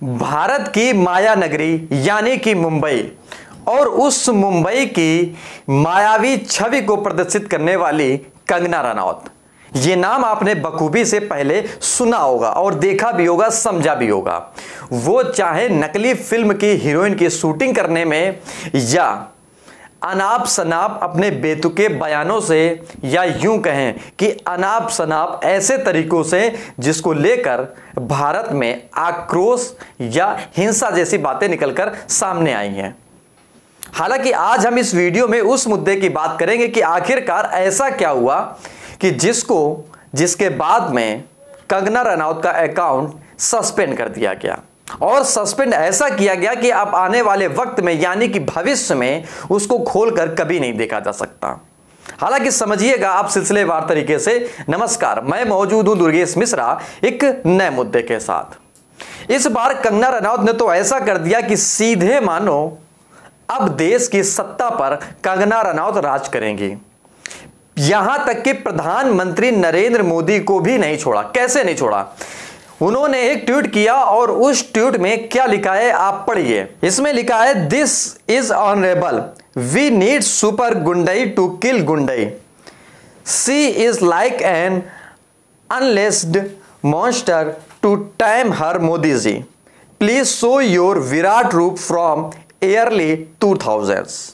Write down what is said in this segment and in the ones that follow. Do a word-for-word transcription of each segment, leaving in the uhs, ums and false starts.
भारत की माया नगरी यानी कि मुंबई और उस मुंबई की मायावी छवि को प्रदर्शित करने वाली कंगना रनौत, ये नाम आपने बखूबी से पहले सुना होगा और देखा भी होगा, समझा भी होगा। वो चाहे नकली फिल्म की हीरोइन की शूटिंग करने में या अनाप शनाप अपने बेतुके बयानों से या यूं कहें कि अनाप शनाप ऐसे तरीकों से जिसको लेकर भारत में आक्रोश या हिंसा जैसी बातें निकलकर सामने आई हैं। हालांकि आज हम इस वीडियो में उस मुद्दे की बात करेंगे कि आखिरकार ऐसा क्या हुआ कि जिसको जिसके बाद में कंगना रनौत का अकाउंट सस्पेंड कर दिया गया और सस्पेंड ऐसा किया गया कि अब आने वाले वक्त में यानी कि भविष्य में उसको खोलकर कभी नहीं देखा जा सकता। हालांकि समझिएगा आप सिलसिलेवार तरीके से। नमस्कार, मैं मौजूद हूं दुर्गेश मिश्रा एक नए मुद्दे के साथ। इस बार कंगना रनौत ने तो ऐसा कर दिया कि सीधे मानो अब देश की सत्ता पर कंगना रनौत राज करेंगी। यहां तक कि प्रधानमंत्री नरेंद्र मोदी को भी नहीं छोड़ा। कैसे नहीं छोड़ा? उन्होंने एक ट्वीट किया और उस ट्वीट में क्या लिखा है आप पढ़िए। इसमें लिखा है, this is honourable, we need super गुंडई टू किल गुंडई, she is like an unleashed monster to time हर Modi ji, please show your विराट रूप फ्रॉम एयरली टू थाउजेंड्स।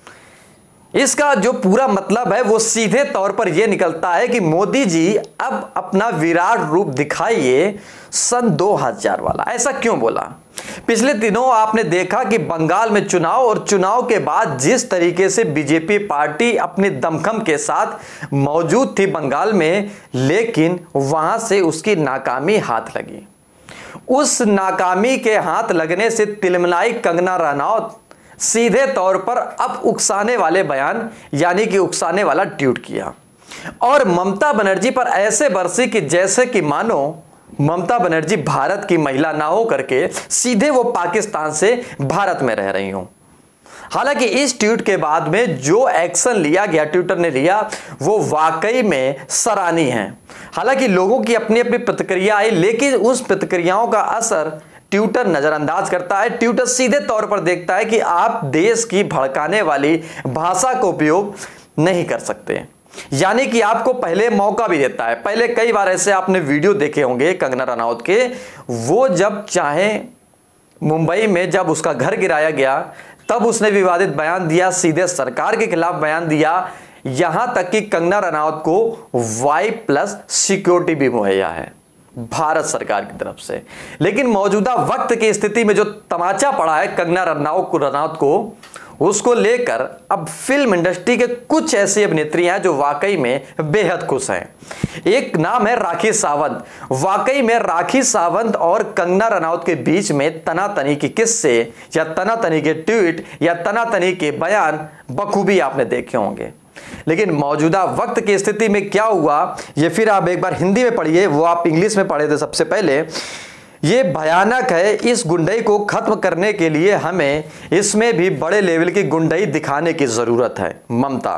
इसका जो पूरा मतलब है वो सीधे तौर पर यह निकलता है कि मोदी जी अब अपना विराट रूप दिखाइए सन दो हज़ार वाला। ऐसा क्यों बोला? पिछले दिनों आपने देखा कि बंगाल में चुनाव और चुनाव के बाद जिस तरीके से बीजेपी पार्टी अपने दमखम के साथ मौजूद थी बंगाल में, लेकिन वहां से उसकी नाकामी हाथ लगी। उस नाकामी के हाथ लगने से तिलमिलाई कंगना रनौत सीधे तौर पर अब उकसाने वाले बयान यानी कि उकसाने वाला ट्वीट किया और ममता बनर्जी पर ऐसे बरसी कि जैसे कि मानो ममता बनर्जी भारत की महिला ना हो करके सीधे वो पाकिस्तान से भारत में रह रही हूं। हालांकि इस ट्वीट के बाद में जो एक्शन लिया गया, ट्विटर ने लिया, वो वाकई में सराहनीय है। हालांकि लोगों की अपनी अपनी प्रतिक्रिया आई, लेकिन उस प्रतिक्रियाओं का असर ट्विटर नजरअंदाज करता है। ट्विटर सीधे तौर पर देखता है कि आप देश की भड़काने वाली भाषा का उपयोग नहीं कर सकते, यानी कि आपको पहले मौका भी देता है। पहले कई बार ऐसे आपने वीडियो देखे होंगे कंगना रनौत के, वो जब चाहे मुंबई में जब उसका घर गिराया गया तब उसने विवादित बयान दिया, सीधे सरकार के खिलाफ बयान दिया, यहां तक कि कंगना रनौत को वाई प्लस सिक्योरिटी भी मुहैया है भारत सरकार की तरफ से। लेकिन मौजूदा वक्त की स्थिति में जो तमाचा पड़ा है कंगना रनौत को रनौत को उसको लेकर अब फिल्म इंडस्ट्री के कुछ ऐसी अभिनेत्रियां जो वाकई में बेहद खुश हैं। एक नाम है राखी सावंत। वाकई में राखी सावंत और कंगना रनौत के बीच में तनातनी के किस्से या तनातनी के ट्वीट या तनातनी के बयान बखूबी आपने देखे होंगे। लेकिन मौजूदा वक्त की स्थिति में क्या हुआ ये फिर आप एक बार हिंदी में पढ़िए, वो आप इंग्लिश में पढ़े थे सबसे पहले। ये भयानक है। इस गुंडई को खत्म करने के लिए हमें इसमें भी बड़े लेवल की गुंडई दिखाने की जरूरत है। ममता,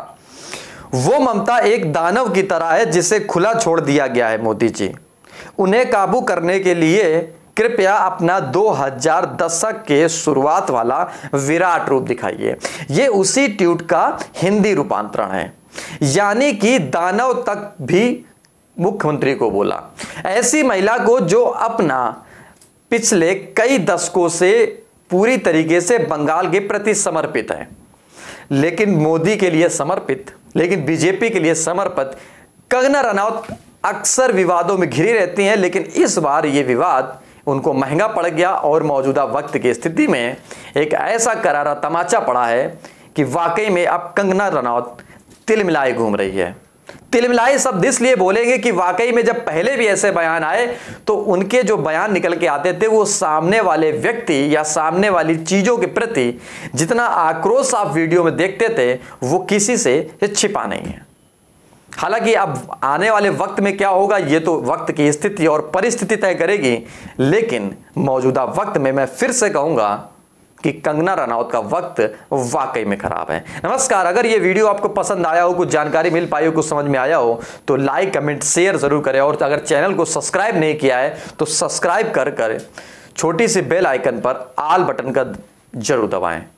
वो ममता एक दानव की तरह है जिसे खुला छोड़ दिया गया है मोदी जी। उन्हें काबू करने के लिए कृपया अपना दो हज़ार दशक के शुरुआत वाला विराट रूप दिखाइए। ये उसी ट्वीट का हिंदी रूपांतरण है, यानी कि दानव तक भी मुख्यमंत्री को बोला। ऐसी महिला को जो अपना पिछले कई दशकों से पूरी तरीके से बंगाल के प्रति समर्पित है, लेकिन मोदी के लिए समर्पित, लेकिन बीजेपी के लिए समर्पित कंगना रनौत अक्सर विवादों में घिरी रहती हैं। लेकिन इस बार ये विवाद उनको महंगा पड़ गया और मौजूदा वक्त की स्थिति में एक ऐसा करारा तमाचा पड़ा है कि वाकई में अब कंगना रनौत तिलमिलाई घूम रही है। तिलमिलाई शब्द इसलिए बोलेंगे कि वाकई में जब पहले भी ऐसे बयान आए तो उनके जो बयान निकल के आते थे वो सामने वाले व्यक्ति या सामने वाली चीजों के प्रति जितना आक्रोश आप वीडियो में देखते थे वो किसी से छिपा नहीं है। हालांकि अब आने वाले वक्त में क्या होगा ये तो वक्त की स्थिति और परिस्थिति तय करेगी, लेकिन मौजूदा वक्त में मैं फिर से कहूंगा कि कंगना रनौत का वक्त वाकई में खराब है। नमस्कार, अगर ये वीडियो आपको पसंद आया हो, कुछ जानकारी मिल पाई हो, कुछ समझ में आया हो तो लाइक कमेंट शेयर जरूर करें और अगर चैनल को सब्सक्राइब नहीं किया है तो सब्सक्राइब कर कर छोटी सी बेल आइकन पर ऑल बटन का जरूर दबाएं।